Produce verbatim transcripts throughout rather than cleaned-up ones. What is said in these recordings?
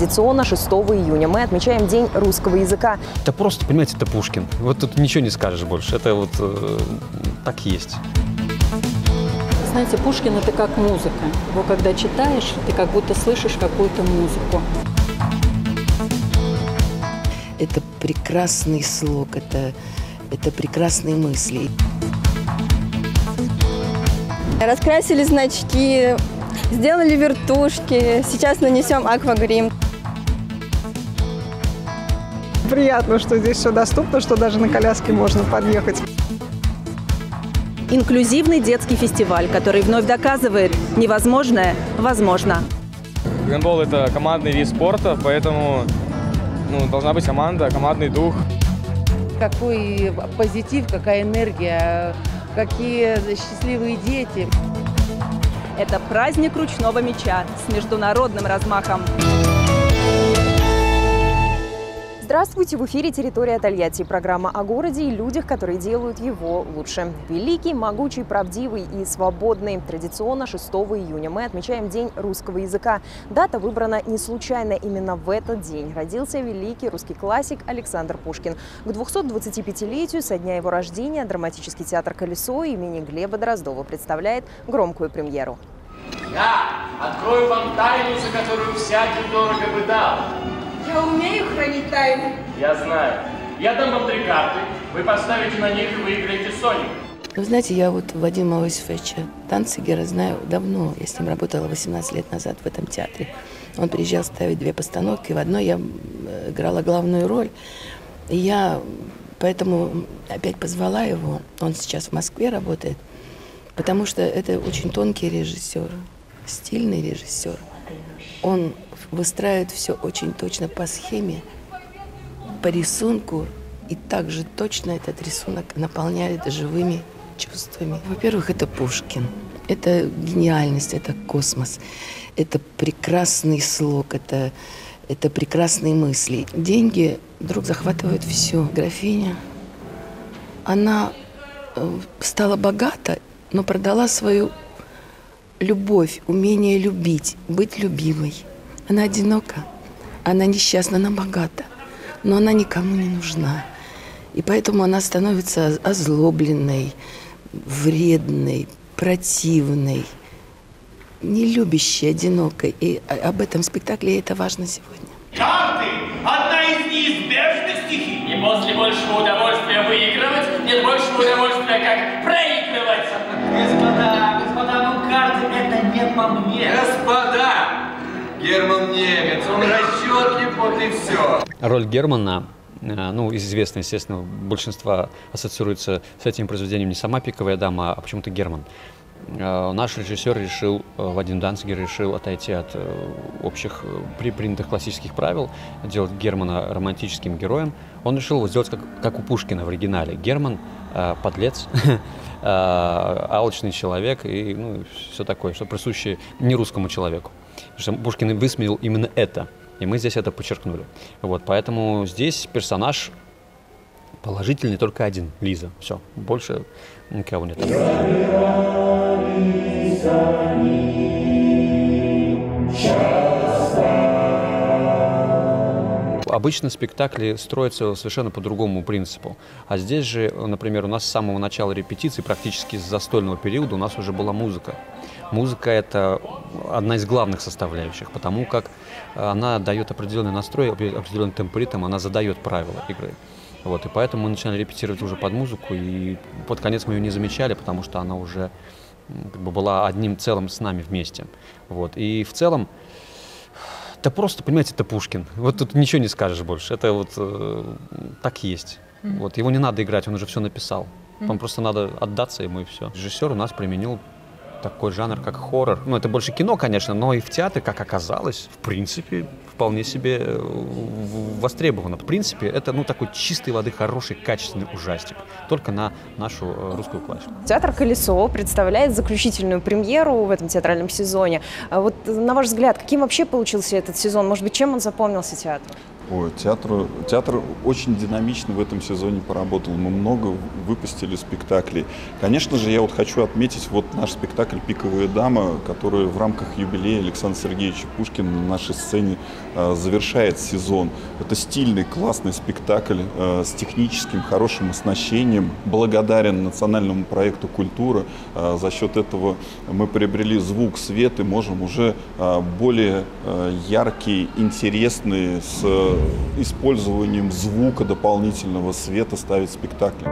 Традиционно шестого июня мы отмечаем День русского языка. Это просто, понимаете, это Пушкин. Вот тут ничего не скажешь больше. Это вот э, так есть. Знаете, Пушкин – это как музыка. Его когда читаешь, ты как будто слышишь какую-то музыку. Это прекрасный слог, это, это прекрасные мысли. Раскрасили значки, сделали вертушки, сейчас нанесем аквагрим. Приятно, что здесь все доступно, что даже на коляске можно подъехать. Инклюзивный детский фестиваль, который вновь доказывает, невозможное возможно. Гандбол – это командный вид спорта, поэтому ну, должна быть команда, командный дух. Какой позитив, какая энергия, какие счастливые дети. Это праздник ручного мяча с международным размахом. Здравствуйте! В эфире «Территория Тольятти». Программа о городе и людях, которые делают его лучше. Великий, могучий, правдивый и свободный. Традиционно шестого июня мы отмечаем День русского языка. Дата выбрана не случайно. Именно в этот день родился великий русский классик Александр Пушкин. К двухсотдвадцатипятилетию со дня его рождения драматический театр «Колесо» имени Глеба Дроздова представляет громкую премьеру. Я открою вам тайну, за которую всякий дорого бы дал. Я умею хранить тайны. Я знаю. Я дам вам три карты. Вы поставите на них и выиграете Соню. Вы знаете, я вот Вадима Иосифовича Данцигера знаю давно. Я с ним работала восемнадцать лет назад в этом театре. Он приезжал ставить две постановки. В одной я играла главную роль. И я поэтому опять позвала его. Он сейчас в Москве работает. Потому что это очень тонкий режиссер, стильный режиссер. Он выстраивает все очень точно по схеме, по рисунку, и также точно этот рисунок наполняет живыми чувствами. Во-первых, это Пушкин, это гениальность, это космос, это прекрасный слог, это, это прекрасные мысли. Деньги вдруг захватывают все. Графиня, она стала богата, но продала свою любовь, умение любить, быть любимой. Она одинока, она несчастна, она богата, но она никому не нужна. И поэтому она становится озлобленной, вредной, противной, нелюбящей, одинокой. И об этом спектакле это важно сегодня. Карты – одна из неизбежных стихий. Не после большего удовольствия выигрывать, нет большего удовольствия, как проигрывать. Господа, господа, ну карты – это не по мне. Господа! Герман немец, он расчетлив, вот и все. Роль Германа, ну, известно, естественно, большинство ассоциируется с этим произведением не сама «Пиковая дама», а почему-то Герман. Наш режиссер решил, Вадим Данцигер решил отойти от общих принятых классических правил, делать Германа романтическим героем. Он решил его сделать как, как у Пушкина в оригинале. Герман – подлец, алчный человек и ну, все такое, что присуще не русскому человеку. Потому что Пушкин высмеял именно это, и мы здесь это подчеркнули. Вот, поэтому здесь персонаж положительный только один – Лиза. Все, больше никого нет. Обычно спектакли строятся совершенно по другому принципу. А здесь же, например, у нас с самого начала репетиции, практически с застольного периода, у нас уже была музыка. Музыка – это одна из главных составляющих, потому как она дает определенный настрой, определенный темп, ритм, она задает правила игры. Вот, и поэтому мы начинали репетировать уже под музыку, и под конец мы ее не замечали, потому что она уже как бы была одним целым с нами вместе. Вот, и в целом, это просто, понимаете, это Пушкин. Вот тут ничего не скажешь больше. Это вот э, так есть. Mm-hmm. Вот, его не надо играть, он уже все написал. Mm-hmm. Вам просто надо отдаться ему, и все. Режиссер у нас применил такой жанр, как хоррор. Ну, это больше кино, конечно, но и в театре, как оказалось, в принципе, вполне себе востребовано. В принципе, это, ну, такой чистой воды, хороший, качественный ужастик. Только на нашу русскую классику. Театр «Колесо» представляет заключительную премьеру в этом театральном сезоне. Вот, на ваш взгляд, каким вообще получился этот сезон? Может быть, чем он запомнился театру? Ой, театр, театр очень динамично в этом сезоне поработал. Мы много выпустили спектаклей. Конечно же, я вот хочу отметить вот наш спектакль «Пиковая дама», который в рамках юбилея Александра Сергеевича Пушкина на нашей сцене э, завершает сезон. Это стильный, классный спектакль э, с техническим, хорошим оснащением. Благодарен национальному проекту «Культура». Э, за счет этого мы приобрели звук, свет и можем уже э, более э, яркие, интересные, с использованием звука, дополнительного света ставить спектакли.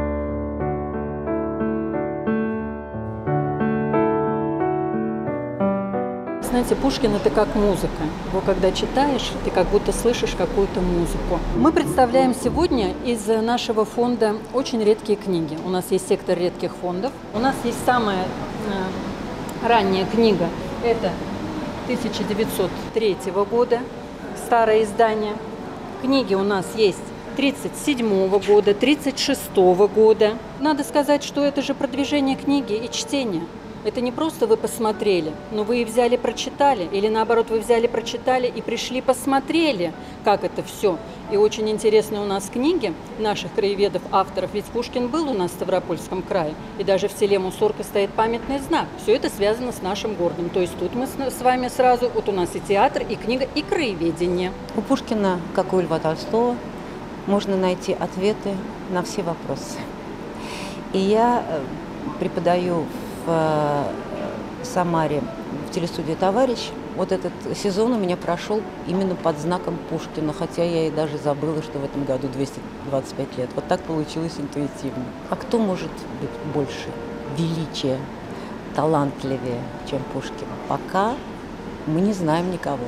Знаете, Пушкин – это как музыка. Его когда читаешь, ты как будто слышишь какую-то музыку. Мы представляем сегодня из нашего фонда очень редкие книги. У нас есть сектор редких фондов. У нас есть самая э, ранняя книга. Это тысяча девятьсот третьего года, старое издание. Книги у нас есть тридцать седьмого года, тридцать шестого года. Надо сказать, что это же продвижение книги и чтения. Это не просто вы посмотрели, но вы и взяли, прочитали, или наоборот, вы взяли, прочитали и пришли, посмотрели, как это все. И очень интересные у нас книги наших краеведов, авторов, ведь Пушкин был у нас в Ставропольском крае, и даже в селе Мусорка стоит памятный знак. Все это связано с нашим городом. То есть тут мы с вами сразу, вот у нас и театр, и книга, и краеведение. У Пушкина, как у Льва Толстого, можно найти ответы на все вопросы. И я преподаю в Самаре в телестудии «Товарищ». Вот этот сезон у меня прошел именно под знаком Пушкина, хотя я и даже забыла, что в этом году двести двадцать пять лет. Вот так получилось интуитивно. А кто может быть больше величия, талантливее, чем Пушкин? Пока мы не знаем никого.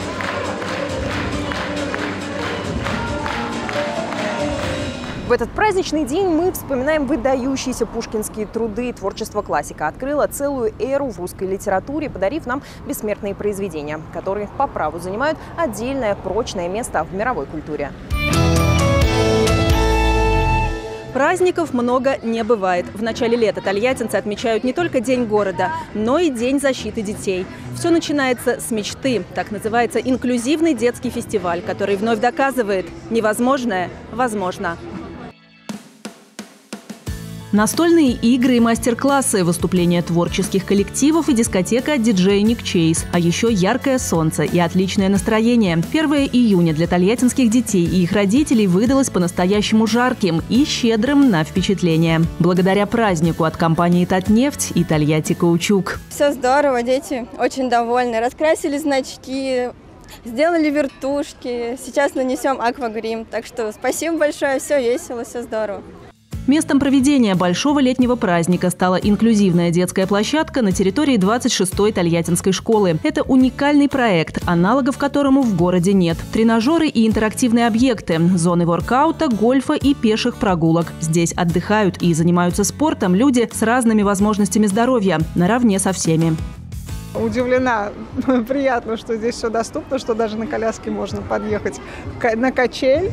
В этот праздничный день мы вспоминаем выдающиеся пушкинские труды. Творчество классика открыло целую эру в русской литературе, подарив нам бессмертные произведения, которые по праву занимают отдельное прочное место в мировой культуре. Праздников много не бывает. В начале лета тольяттинцы отмечают не только День города, но и День защиты детей. Все начинается с мечты. Так называется инклюзивный детский фестиваль, который вновь доказывает – невозможное возможно. Настольные игры и мастер-классы, выступления творческих коллективов и дискотека диджей Ник Чейз. А еще яркое солнце и отличное настроение. первое июня для тольяттинских детей и их родителей выдалось по-настоящему жарким и щедрым на впечатления. Благодаря празднику от компании «Татнефть» и «Тольятти Каучук». Все здорово, дети очень довольны. Раскрасили значки, сделали вертушки. Сейчас нанесем аквагрим. Так что спасибо большое, все весело, все здорово. Местом проведения большого летнего праздника стала инклюзивная детская площадка на территории двадцать шестой Тольяттинской школы. Это уникальный проект, аналогов которому в городе нет. Тренажеры и интерактивные объекты, зоны воркаута, гольфа и пеших прогулок. Здесь отдыхают и занимаются спортом люди с разными возможностями здоровья, наравне со всеми. Удивлена. Приятно, что здесь все доступно, что даже на коляске можно подъехать на качель,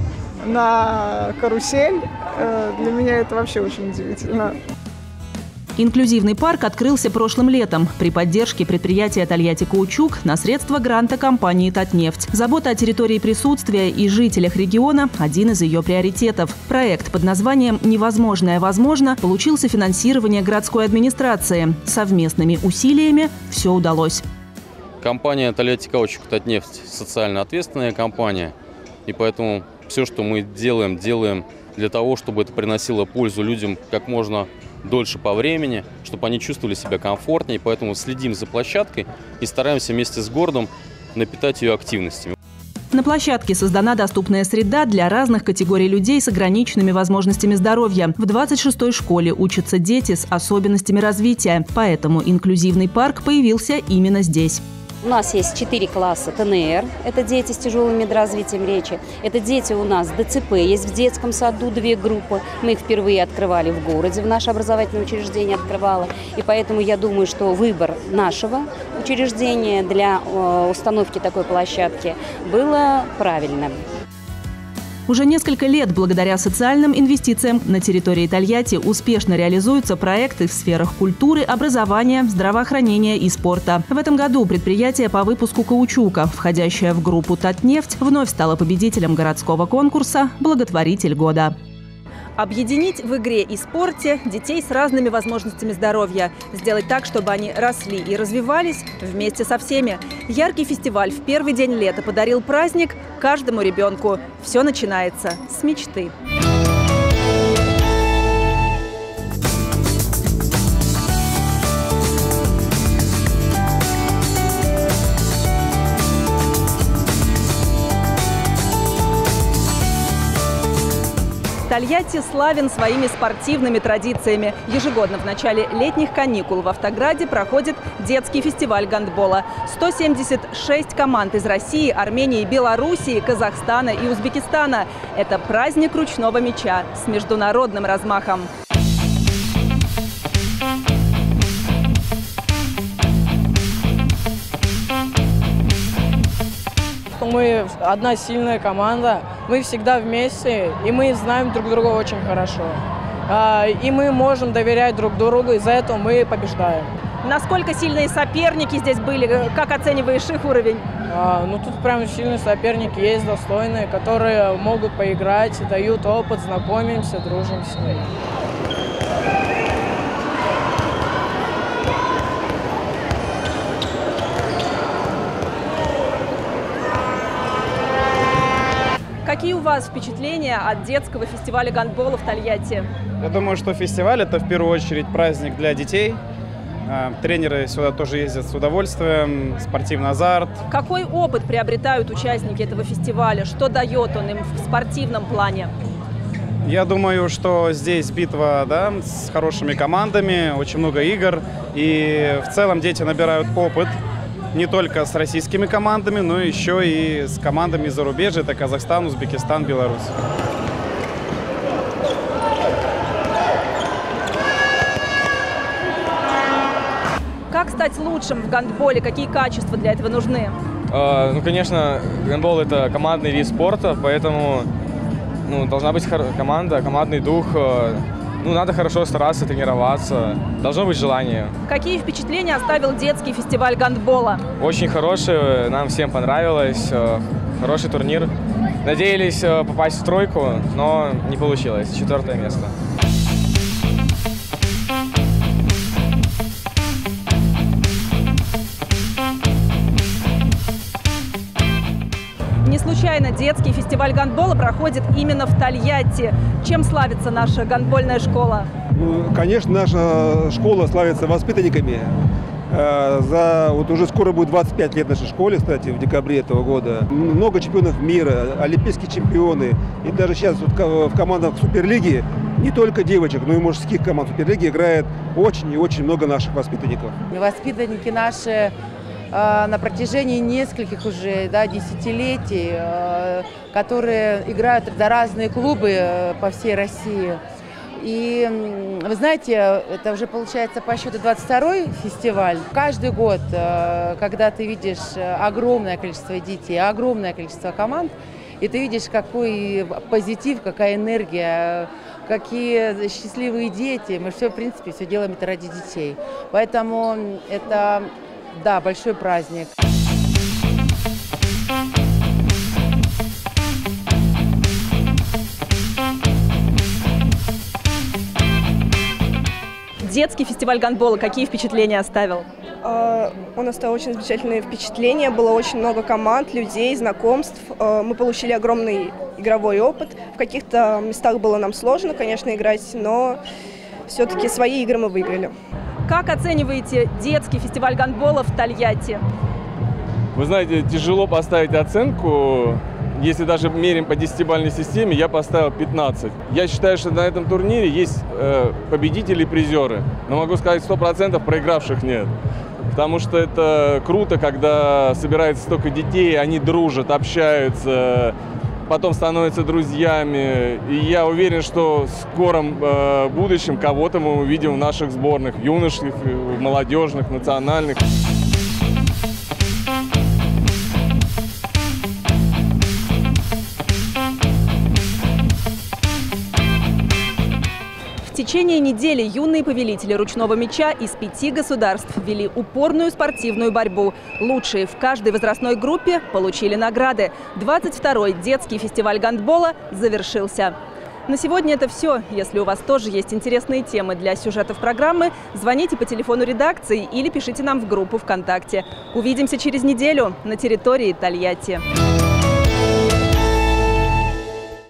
на карусель. Для меня это вообще очень удивительно. Инклюзивный парк открылся прошлым летом при поддержке предприятия «Тольятти Каучук» на средства гранта компании «Татнефть». Забота о территории присутствия и жителях региона – один из ее приоритетов. Проект под названием «Невозможное возможно» получил софинансирование городской администрации. Совместными усилиями все удалось. Компания «Тольятти Каучук» «Татнефть» – социально ответственная компания. И поэтому все, что мы делаем, делаем для того, чтобы это приносило пользу людям как можно дольше по времени, чтобы они чувствовали себя комфортнее. Поэтому следим за площадкой и стараемся вместе с городом напитать ее активностями. На площадке создана доступная среда для разных категорий людей с ограниченными возможностями здоровья. В двадцать шестой школе учатся дети с особенностями развития, поэтому инклюзивный парк появился именно здесь. У нас есть четыре класса тэ эн эр, это дети с тяжелым медразвитием речи. Это дети у нас дэ цэ пэ, есть в детском саду две группы. Мы их впервые открывали в городе, в наше образовательное учреждение открывало. И поэтому я думаю, что выбор нашего учреждения для установки такой площадки было правильным. Уже несколько лет благодаря социальным инвестициям на территории Тольятти успешно реализуются проекты в сферах культуры, образования, здравоохранения и спорта. В этом году предприятие по выпуску каучука, входящее в группу «Татнефть», вновь стало победителем городского конкурса «Благотворитель года». Объединить в игре и спорте детей с разными возможностями здоровья. Сделать так, чтобы они росли и развивались вместе со всеми. Яркий фестиваль в первый день лета подарил праздник каждому ребенку. Все начинается с мечты. Тольятти славен своими спортивными традициями. Ежегодно в начале летних каникул в Автограде проходит детский фестиваль гандбола. сто семьдесят шесть команд из России, Армении, Белоруссии, Казахстана и Узбекистана. Это праздник ручного мяча с международным размахом. Мы одна сильная команда, мы всегда вместе, и мы знаем друг друга очень хорошо. И мы можем доверять друг другу, из-за этого мы побеждаем. Насколько сильные соперники здесь были? Как оцениваешь их уровень? А, ну тут прям сильные соперники есть, достойные, которые могут поиграть, дают опыт, знакомимся, дружим с ними. Какие у вас впечатления от детского фестиваля гандбола в Тольятти? Я думаю, что фестиваль – это в первую очередь праздник для детей. Тренеры сюда тоже ездят с удовольствием, спортивный азарт. Какой опыт приобретают участники этого фестиваля? Что дает он им в спортивном плане? Я думаю, что здесь битва, да, с хорошими командами, очень много игр. И в целом дети набирают опыт. Не только с российскими командами, но еще и с командами из зарубежья. Это Казахстан, Узбекистан, Беларусь. Как стать лучшим в гандболе? Какие качества для этого нужны? Э, ну, конечно, гандбол – это командный вид спорта, поэтому ну, должна быть команда, командный дух. Ну, надо хорошо стараться, тренироваться. Должно быть желание. Какие впечатления оставил детский фестиваль гандбола? Очень хороший, нам всем понравилось. Хороший турнир. Надеялись попасть в тройку, но не получилось. Четвертое место. Не случайно детский фестиваль гандбола проходит именно в Тольятти. Чем славится наша гандбольная школа? Ну, конечно, наша школа славится воспитанниками. За, вот уже скоро будет двадцать пять лет нашей школе, кстати, в декабре этого года. Много чемпионов мира, олимпийские чемпионы. И даже сейчас вот в командах Суперлиги не только девочек, но и мужских команд Суперлиги играет очень и очень много наших воспитанников. Воспитанники наши на протяжении нескольких уже да, десятилетий, которые играют за разные клубы по всей России. И вы знаете, это уже получается по счету двадцать второй фестиваль. Каждый год, когда ты видишь огромное количество детей, огромное количество команд, и ты видишь, какой позитив, какая энергия, какие счастливые дети. Мы все, в принципе, все делаем это ради детей. Поэтому это... Да, большой праздник. Детский фестиваль гандбола какие впечатления оставил? Он оставил очень замечательные впечатления. Было очень много команд, людей, знакомств. Мы получили огромный игровой опыт. В каких-то местах было нам сложно, конечно, играть, но все-таки свои игры мы выиграли. Как оцениваете детский фестиваль гандбола в Тольятти? Вы знаете, тяжело поставить оценку. Если даже меряем по десятибалльной системе, я поставил пятнадцать. Я считаю, что на этом турнире есть э, победители и призеры. Но могу сказать, сто процентов проигравших нет. Потому что это круто, когда собирается столько детей, они дружат, общаются, потом становятся друзьями. И я уверен, что в скором э, будущем кого-то мы увидим в наших сборных, юношеских, молодежных, национальных. течение недели юные повелители ручного мяча из пяти государств вели упорную спортивную борьбу. Лучшие в каждой возрастной группе получили награды. двадцать второй детский фестиваль гандбола завершился. На сегодня это все. Если у вас тоже есть интересные темы для сюжетов программы, звоните по телефону редакции или пишите нам в группу ВКонтакте. Увидимся через неделю на территории Тольятти.